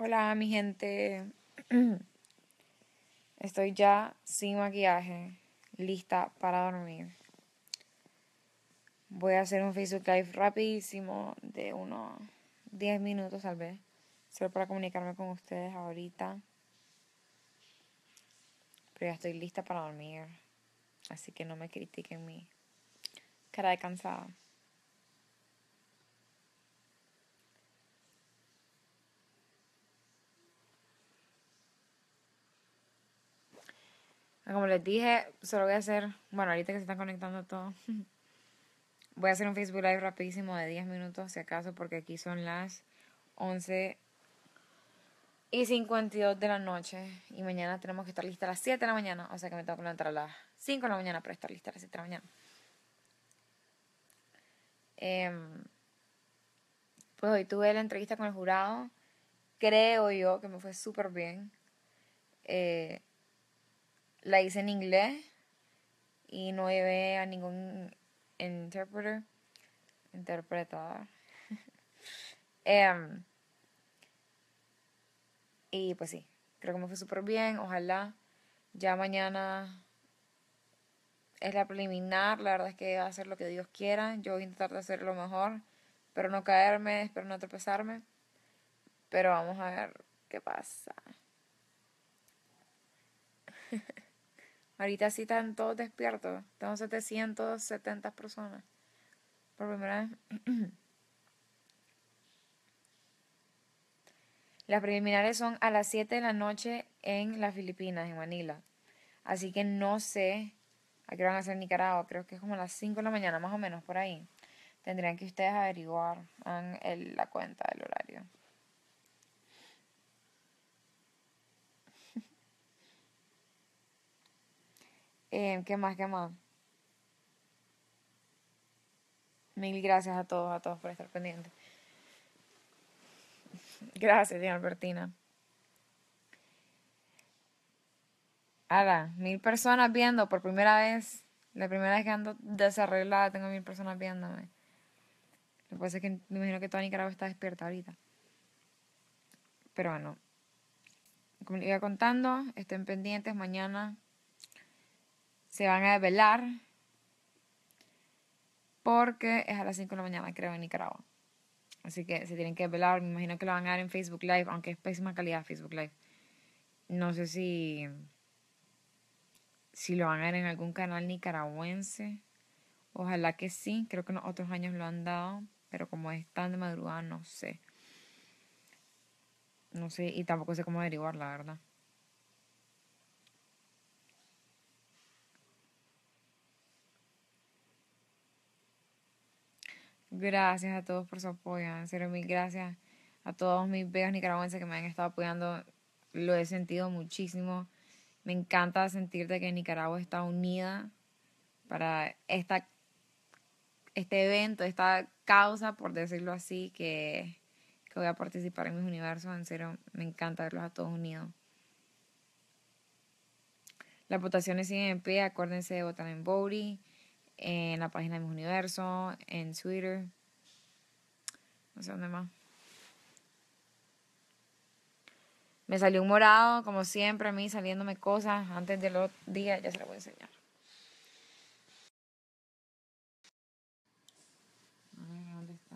Hola, mi gente. Estoy ya sin maquillaje, lista para dormir. Voy a hacer un Facebook Live rapidísimo de unos 10 minutos tal vez, solo para comunicarme con ustedes ahorita. Pero ya estoy lista para dormir, así que no me critiquen mi cara de cansada. Como les dije, solo voy a hacer, bueno, ahorita que se están conectando todos, voy a hacer un Facebook Live rapidísimo de 10 minutos, si acaso, porque aquí son las 11:52 de la noche. Y mañana tenemos que estar listas a las 7 de la mañana. O sea que me tengo que levantar a las 5 de la mañana para estar lista a las 7 de la mañana. Pues hoy tuve la entrevista con el jurado. Creo yo que me fue súper bien. Eh, la hice en inglés y no llevé a ningún interpretador. Y pues sí, creo que me fue súper bien. Ojalá ya mañana es la preliminar. La verdad es que va a hacer lo que Dios quiera. Yo voy a intentar de hacer lo mejor. Espero no caerme, espero no tropezarme. Pero vamos a ver qué pasa. Ahorita sí están todos despiertos. Tengo 770 personas. Por primera vez. Las preliminares son a las 7 de la noche en las Filipinas, en Manila. Así que no sé a qué van a hacer en Nicaragua. Creo que es como a las 5 de la mañana, más o menos, por ahí. Tendrían que ustedes averiguar en la cuenta del horario. ¿Qué más? ¿Qué más? Mil gracias a todos por estar pendientes. Gracias, señora Albertina. Ala, 1000 personas viendo por primera vez. La primera vez que ando desarreglada tengo 1000 personas viéndome. Lo que pasa es que me imagino que toda Nicaragua está despierta ahorita. Pero bueno, como les iba contando, estén pendientes. Mañana se van a desvelar porque es a las 5 de la mañana, creo, en Nicaragua. Así que se tienen que desvelar. Me imagino que lo van a dar en Facebook Live, aunque es pésima calidad Facebook Live. No sé si lo van a dar en algún canal nicaragüense. Ojalá que sí. Creo que en otros años lo han dado. Pero como es tan de madrugada, no sé. No sé, y tampoco sé cómo averiguar, la verdad. Gracias a todos por su apoyo. En serio, mil gracias a todos mis bellos nicaragüenses que me han estado apoyando. Lo he sentido muchísimo. Me encanta sentir de que Nicaragua está unida para este evento, esta causa, por decirlo así, que voy a participar en mis universos. En serio, me encanta verlos a todos unidos. Las votaciones siguen en pie. Acuérdense de votar en Voti, en la página de mis universos, en Twitter. No sé dónde más. Me salió un morado, como siempre, a mí saliéndome cosas antes de los días. Ya se lo voy a enseñar. A ver, ¿dónde está?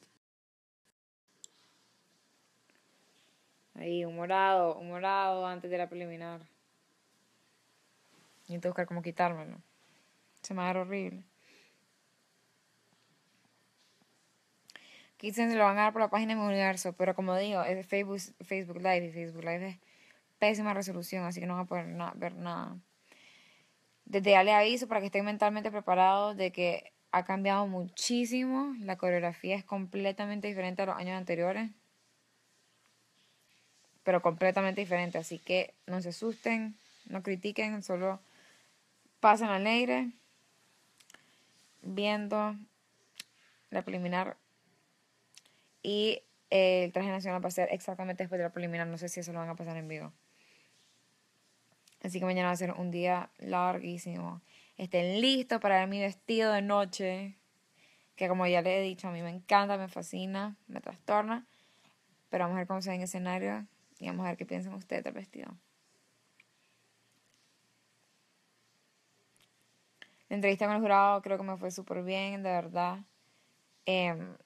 Ahí, un morado antes de la preliminar. Necesito buscar cómo quitármelo. Se me va a ver horrible. Quizás se lo van a dar por la página de mi universo, pero como digo, es Facebook Live y Facebook Live es pésima resolución, así que no van a poder ver nada. Desde ya les aviso para que estén mentalmente preparados de que ha cambiado muchísimo. La coreografía es completamente diferente a los años anteriores, pero completamente diferente, así que no se asusten, no critiquen, solo pasen al aire viendo la preliminar. Y el traje nacional va a ser exactamente después de la preliminar. No sé si eso lo van a pasar en vivo. Así que mañana va a ser un día larguísimo. Estén listos para ver mi vestido de noche. Que como ya les he dicho, a mí me encanta, me fascina, me trastorna. Pero vamos a ver cómo se ve en escenario. Y vamos a ver qué piensan ustedes del vestido. La entrevista con el jurado creo que me fue súper bien, de verdad. Em,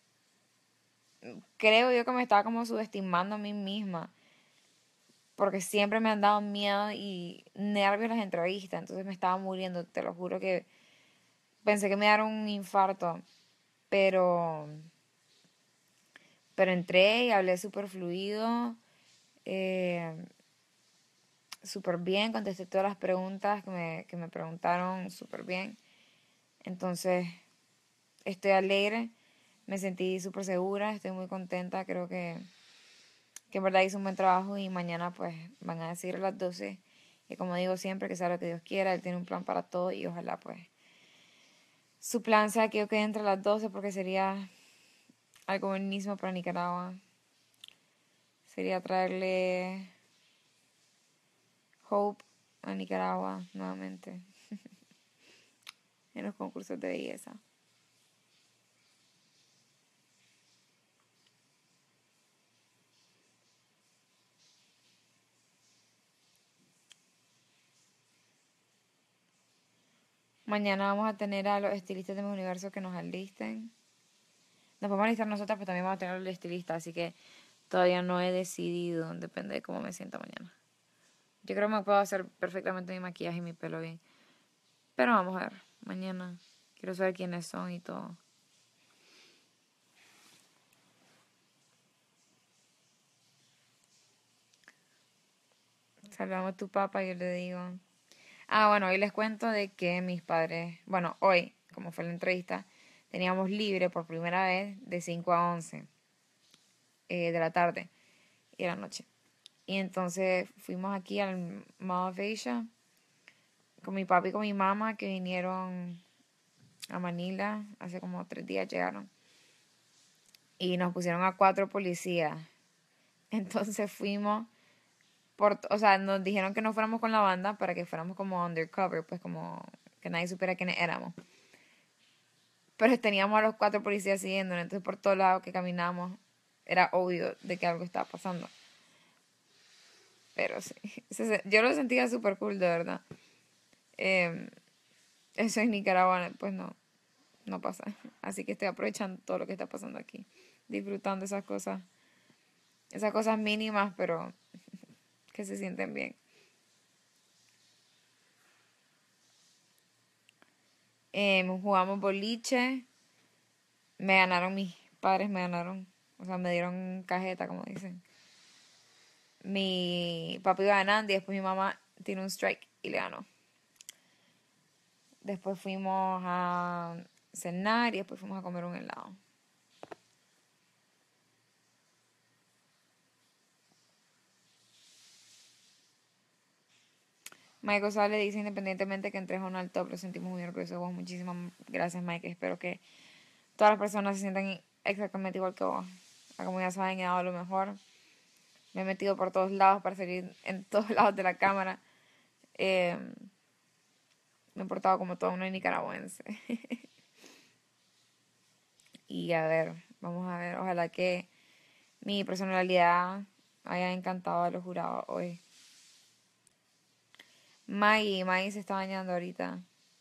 Creo yo que me estaba como subestimando a mí misma, porque siempre me han dado miedo y nervios las entrevistas, entonces me estaba muriendo, te lo juro que pensé que me dieron un infarto, pero, pero entré y hablé súper fluido, eh, súper bien, contesté todas las preguntas que me preguntaron súper bien, entonces estoy alegre, me sentí súper segura, estoy muy contenta, creo que en verdad hice un buen trabajo y mañana pues van a decir a las 12 y como digo siempre, que sea lo que Dios quiera, Él tiene un plan para todo y ojalá pues su plan sea que yo quede entre las 12 porque sería algo buenísimo para Nicaragua. Sería traerle hope a Nicaragua nuevamente en los concursos de belleza. Mañana vamos a tener a los estilistas de mi universo que nos alisten. Nos podemos alistar nosotras, pero también vamos a tener a los estilistas, así que todavía no he decidido, depende de cómo me sienta mañana. Yo creo que me puedo hacer perfectamente mi maquillaje y mi pelo bien. Pero vamos a ver, mañana quiero saber quiénes son y todo. Saludamos a tu papá y yo le digo. Ah, bueno, hoy les cuento de que mis padres, bueno, hoy, como fue la entrevista, teníamos libre por primera vez de 5 a 11 de la tarde y de la noche. Y entonces fuimos aquí al Mall of Asia con mi papi y con mi mamá que vinieron a Manila, hace como 3 días llegaron. Y nos pusieron a 4 policías. Entonces fuimos o sea, nos dijeron que no fuéramos con la banda para que fuéramos como undercover, pues como que nadie supiera quiénes éramos. Pero teníamos a los 4 policías siguiéndonos, entonces por todos lados que caminamos era obvio de que algo estaba pasando. Pero sí, yo lo sentía súper cool, de verdad. Eh, Eso en Nicaragua, pues no pasa. Así que estoy aprovechando todo lo que está pasando aquí, disfrutando esas cosas mínimas, pero que se sienten bien. Jugamos boliche, me ganaron mis padres, me ganaron, o sea, me dieron cajeta, como dicen. Mi papi iba ganando y después mi mamá tiene un strike y le ganó. Después fuimos a cenar y después fuimos a comer un helado. Mike González dice independientemente que entres o no al top, lo sentimos muy orgullosos de vos. Muchísimas gracias, Mike. Espero que todas las personas se sientan exactamente igual que vos. Como ya saben, he dado lo mejor. Me he metido por todos lados para salir en todos lados de la cámara. Eh, Me he portado como toda una nicaragüense. Y a ver, vamos a ver. Ojalá que mi personalidad haya encantado a los jurados hoy. Maggie se está bañando ahorita.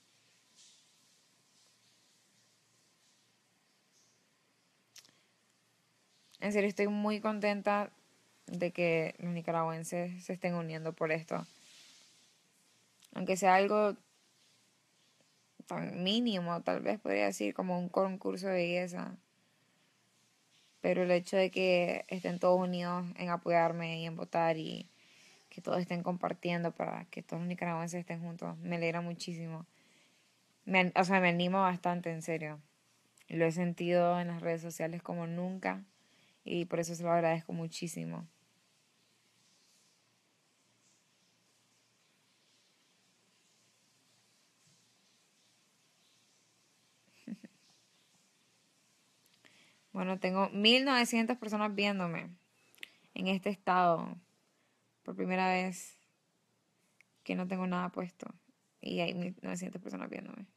En serio, estoy muy contenta de que los nicaragüenses se estén uniendo por esto. Aunque sea algo tan mínimo, tal vez podría decir, como un concurso de belleza. Pero el hecho de que estén todos unidos en apoyarme y en votar y que todos estén compartiendo para que todos los nicaragüenses estén juntos, me alegra muchísimo. O sea, me anima bastante, en serio. Lo he sentido en las redes sociales como nunca y por eso se lo agradezco muchísimo. Bueno, tengo 1900 personas viéndome en este estado por primera vez que no tengo nada puesto y hay 1900 personas viéndome.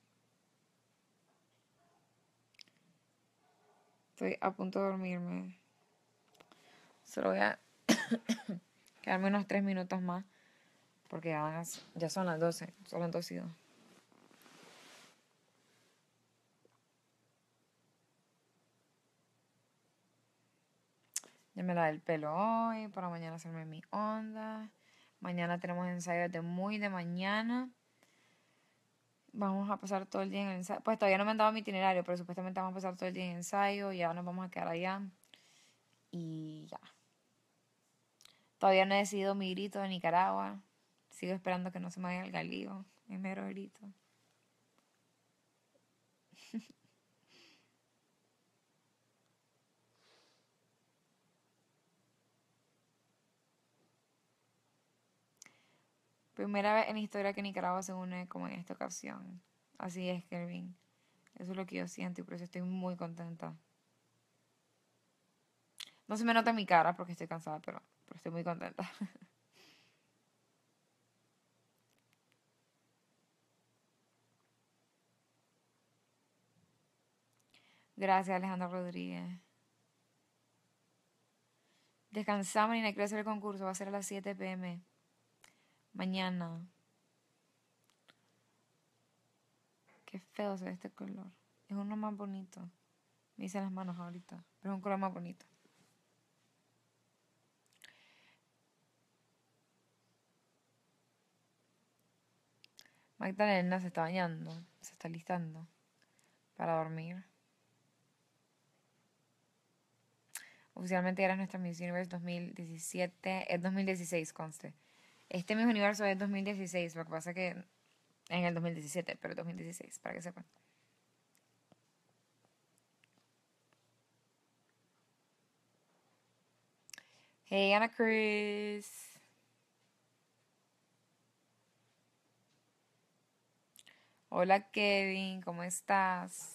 Estoy a punto de dormirme. Solo voy a Quedarme unos 3 minutos más. Porque ya son las 12. Son las 12 y 2. Ya me lavé el pelo hoy. Para mañana hacerme mi onda. Mañana tenemos ensayo de muy de mañana. Vamos a pasar todo el día en el ensayo. Pues todavía no me han dado mi itinerario, pero supuestamente vamos a pasar todo el día en ensayo. Ya nos vamos a quedar allá. Y ya. Todavía no he decidido mi grito de Nicaragua. Sigo esperando que no se me vaya el galío. Mi mero grito. Primera vez en la historia que Nicaragua se une como en esta ocasión. Así es, Kelvin. Eso es lo que yo siento y por eso estoy muy contenta. No se me nota en mi cara porque estoy cansada, pero estoy muy contenta. Gracias, Alejandro Rodríguez. Descansamos y no quiero hacer el concurso. Va a ser a las 7 p.m. Mañana. Qué feo se ve este color. Es uno más bonito. Me hice las manos ahorita. Pero es un color más bonito. Magdalena se está bañando. Se está listando para dormir. Oficialmente era nuestra Miss Universe 2017. Es 2016, conste. Este Miss Universo es 2016. Lo que pasa que en el 2017, pero 2016, para que sepan. Hey, Ana Chris. Hola, Kevin. ¿Cómo estás?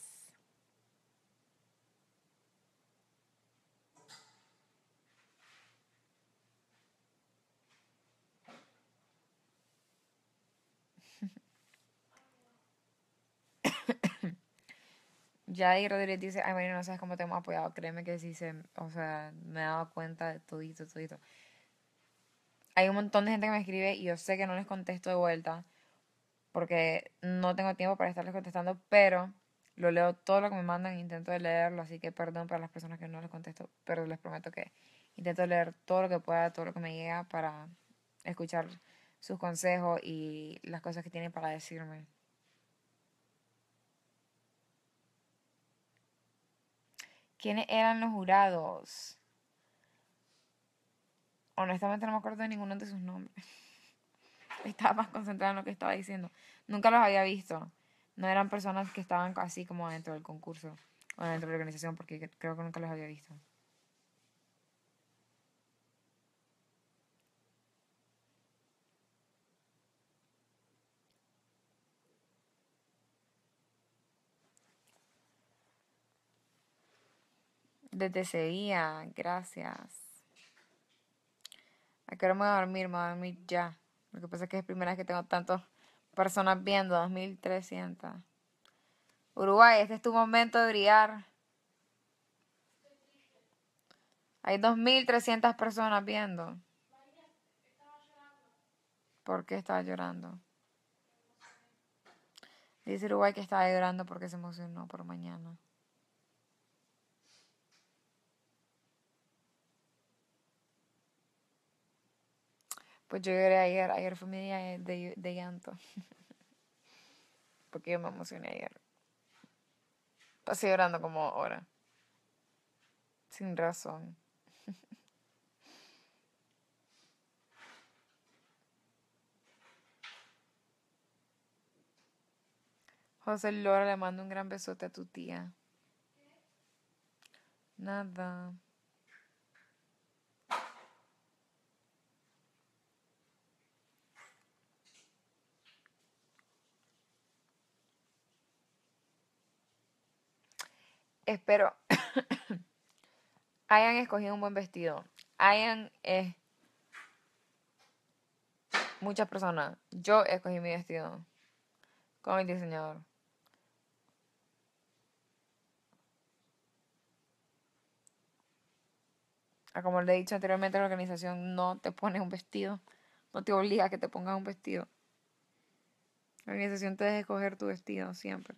Yadi Rodríguez dice, ay, María, no sabes cómo te hemos apoyado. Créeme que sí o sea, me he dado cuenta de todito, todito. Hay un montón de gente que me escribe y yo sé que no les contesto de vuelta porque no tengo tiempo para estarles contestando, pero lo leo todo lo que me mandan e intento de leerlo, así que perdón para las personas que no les contesto, pero les prometo que intento leer todo lo que pueda, todo lo que me llega para escuchar sus consejos y las cosas que tienen para decirme. ¿Quiénes eran los jurados? Honestamente no me acuerdo de ninguno de sus nombres. Estaba más concentrada en lo que estaba diciendo. Nunca los había visto. No eran personas que estaban así como dentro del concurso o dentro de la organización porque creo que nunca los había visto. Desde ese día, gracias. ¿A qué hora me voy a dormir? Me voy a dormir ya. Lo que pasa es que es la primera vez que tengo tantas personas viendo, 2300. Uruguay, este es tu momento de brillar. Hay 2300 personas viendo. ¿Por qué estaba llorando? Dice Uruguay que estaba llorando porque se emocionó por mañana. Pues yo lloré ayer. Ayer fue mi día de llanto. Porque yo me emocioné ayer. Pasé llorando como hora. Sin razón. José Lora le mando un gran besote a tu tía. Nada. Espero hayan escogido un buen vestido. Hayan muchas personas. Yo escogí mi vestido con el diseñador. Como le he dicho anteriormente, la organización no te pone un vestido, no te obliga a que te pongas un vestido. La organización te deja escoger tu vestido siempre.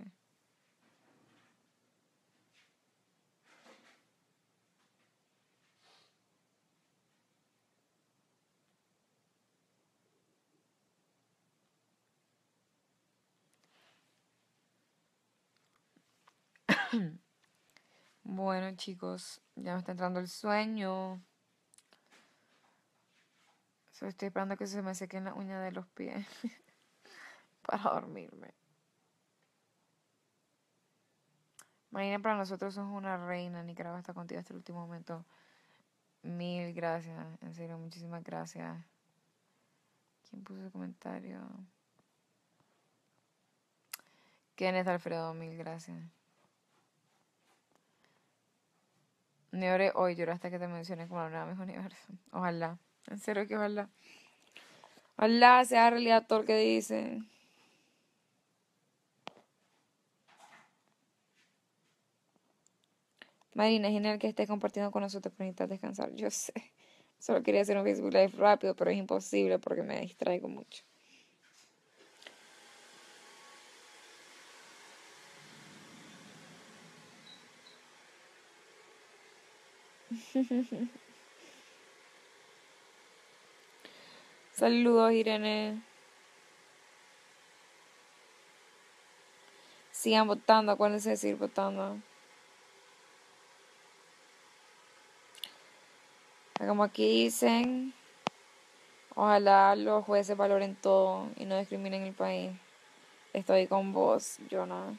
Bueno, chicos, ya me está entrando el sueño. Solo estoy esperando que se me sequen las uñas de los pies para dormirme. Marina, para nosotros sos una reina. Nicaragua está contigo hasta el último momento. Mil gracias, en serio, muchísimas gracias. ¿Quién puso ese comentario? Kenneth Alfredo, mil gracias. Ni lloré hoy, lloraste que te mencioné como la nueva mejor universo. Ojalá, en serio que ojalá. Ojalá sea realidad todo lo que dicen. Marina, es genial que estés compartiendo con nosotros, pero necesitas descansar. Yo sé. Solo quería hacer un Facebook Live rápido, pero es imposible porque me distraigo mucho. Saludos, Irene. Sigan votando, acuérdense de seguir votando. Como aquí dicen, ojalá los jueces valoren todo y no discriminen el país. Estoy con vos, Jonah.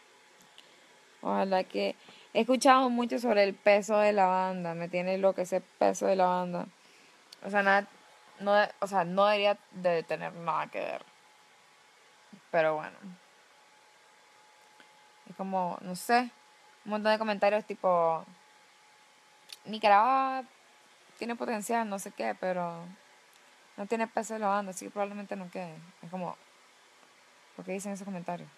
Ojalá que... He escuchado mucho sobre el peso de la banda. Me tiene loco ese peso de la banda. O sea, nada, no, o sea, no debería de tener nada que ver. Pero bueno. Es como, no sé, un montón de comentarios tipo... Nicaragua tiene potencial, no sé qué, pero no tiene peso de la banda, así que probablemente no quede. Es como, ¿por qué dicen esos comentarios?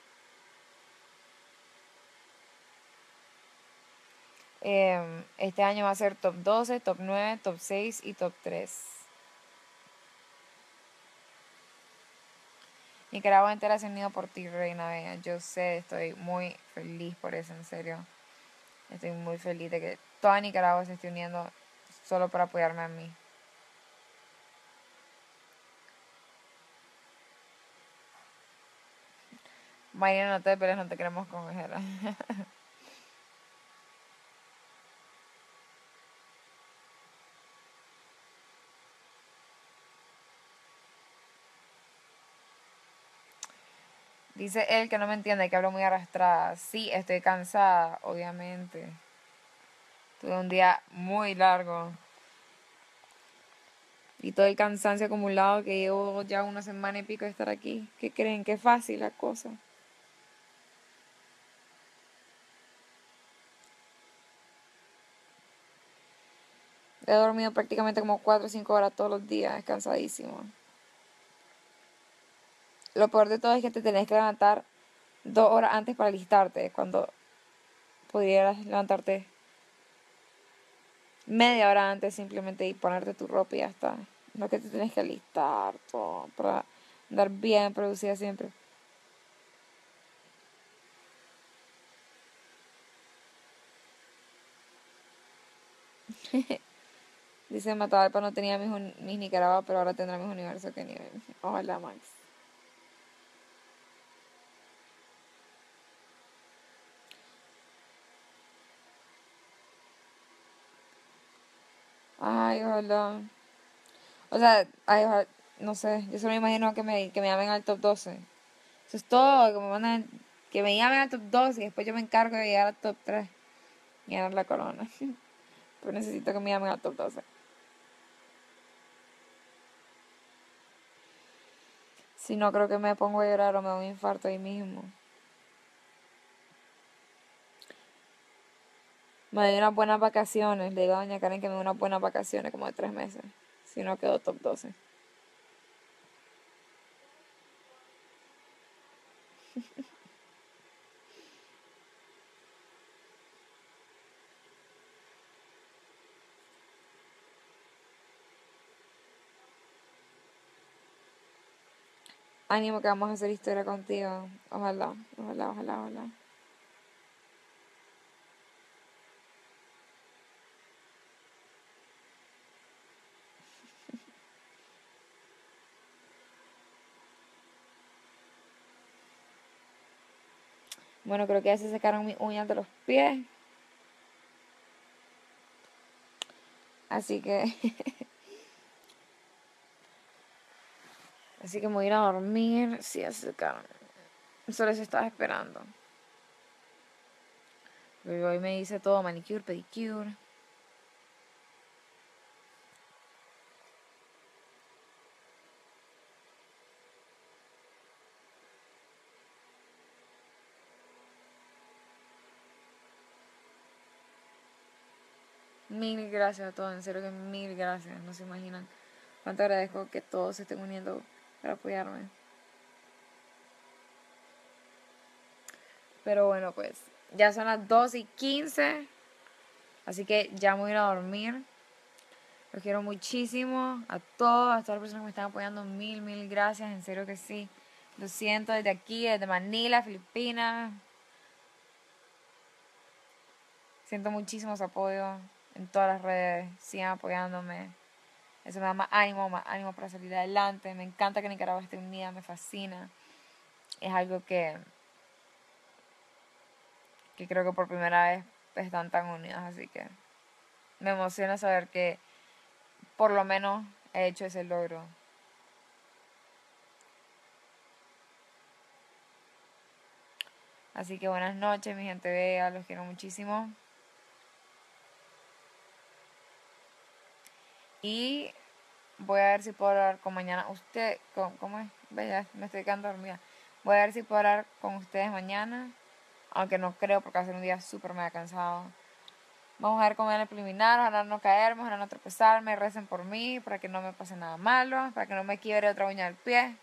Este año va a ser top 12, top 9, top 6 y top 3. Nicaragua entera se ha unido por ti, Reina Bella. Yo sé, estoy muy feliz por eso, en serio. Estoy muy feliz de que toda Nicaragua se esté uniendo solo para apoyarme a mí. Mariana, no te pelees, no te queremos congelar. Dice él que no me entiende, que hablo muy arrastrada. Sí, estoy cansada, obviamente. Tuve un día muy largo. Y todo el cansancio acumulado que llevo ya una semana y pico de estar aquí. ¿Qué creen? Qué fácil la cosa. He dormido prácticamente como 4 o 5 horas todos los días, cansadísimo. Lo peor de todo es que te tenés que levantar 2 horas antes para listarte, cuando pudieras levantarte media hora antes simplemente y ponerte tu ropa y ya está. No que te tienes que alistar todo para andar bien producida siempre. Dice Matagalpa no tenía mis Nicaragua, pero ahora tendrá mis universos. ¿Qué nivel? Ojalá, Max. Ay, ojalá. O sea, ay, ojalá, no sé, yo solo me imagino que me llamen al top 12. Eso es todo, que me llamen al top 12 y después yo me encargo de llegar al top 3 y ganar la corona. Pero necesito que me llamen al top 12. Si no, creo que me pongo a llorar o me da un infarto ahí mismo. Me doy unas buenas vacaciones. Le digo a doña Karen que me dé unas buenas vacaciones como de 3 meses. Si no, quedo top 12. ánimo que vamos a hacer historia contigo. Ojalá, ojalá, ojalá, ojalá. Bueno, creo que ya se sacaron mis uñas de los pies. Así que, así que me voy a ir a dormir. Sí, ya se sacaron. Solo se estaba esperando. Pero hoy me hice todo manicure, pedicure. Mil gracias a todos, en serio que mil gracias. No se imaginan cuánto agradezco que todos se estén uniendo para apoyarme. Pero bueno, pues ya son las 2:15. Así que ya me voy a ir a dormir. Los quiero muchísimo a todas las personas que me están apoyando. Mil, mil gracias. En serio que sí. Lo siento desde aquí, desde Manila, Filipinas. Siento muchísimo su apoyo en todas las redes. Sigan apoyándome. Eso me da más ánimo para salir adelante. Me encanta que Nicaragua esté unida, me fascina. Es algo que creo que por primera vez están tan unidos, así que me emociona saber que por lo menos he hecho ese logro. Así que buenas noches, mi gente bella, los quiero muchísimo. Y voy a ver si puedo hablar con mañana. ¿Cómo es? Bella, me estoy quedando dormida. Voy a ver si puedo hablar con ustedes mañana. Aunque no creo porque va a ser un día súper mega cansado. Vamos a ver cómo van a preliminar, ojalá no caerme, ojalá no tropezarme, recen por mí, para que no me pase nada malo, para que no me quiebre otra uña del pie.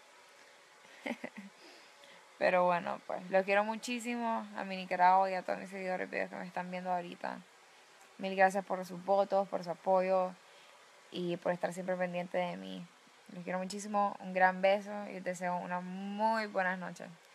Pero bueno, pues los quiero muchísimo a mi Nicaragua y a todos mis seguidores que me están viendo ahorita. Mil gracias por sus votos, por su apoyo y por estar siempre pendiente de mí. Los quiero muchísimo, un gran beso y les deseo una muy buenas noches.